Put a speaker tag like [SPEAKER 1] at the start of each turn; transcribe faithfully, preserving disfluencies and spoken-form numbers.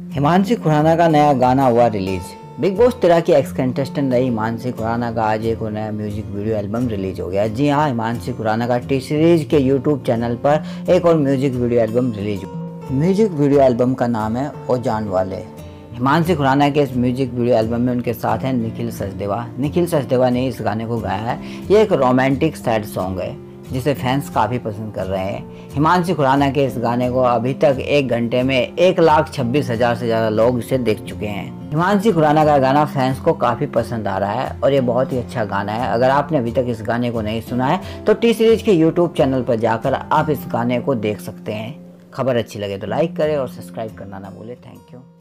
[SPEAKER 1] हिमांशी खुराना का नया गाना हुआ रिलीज। बिग बॉस तेरह की एक्स कंटेस्टेंट रही हिमांशी खुराना का आज एक नया म्यूजिक वीडियो एल्बम रिलीज हो गया। जी हाँ, हिमांशी खुराना का टी सीरीज के यूट्यूब चैनल पर एक और म्यूजिक वीडियो एल्बम रिलीज हुआ। म्यूजिक वीडियो एल्बम का नाम है ओ जान वाले। हिमांशी खुराना के इस म्यूजिक वीडियो एल्बम में उनके साथ हैं निखिल सचदेवा। निखिल सचदेवा ने इस गाने को गाया है। ये एक रोमांटिक सैड सॉन्ग है जिसे फैंस काफ़ी पसंद कर रहे हैं। हिमांशी खुराना के इस गाने को अभी तक एक घंटे में एक लाख छब्बीस हज़ार से ज़्यादा लोग इसे देख चुके हैं। हिमांशी खुराना का गाना फैंस को काफ़ी पसंद आ रहा है और ये बहुत ही अच्छा गाना है। अगर आपने अभी तक इस गाने को नहीं सुना है तो टी सीरीज के यूट्यूब चैनल पर जाकर आप इस गाने को देख सकते हैं। खबर अच्छी लगे तो लाइक करें और सब्सक्राइब करना ना भूलें। Thank you.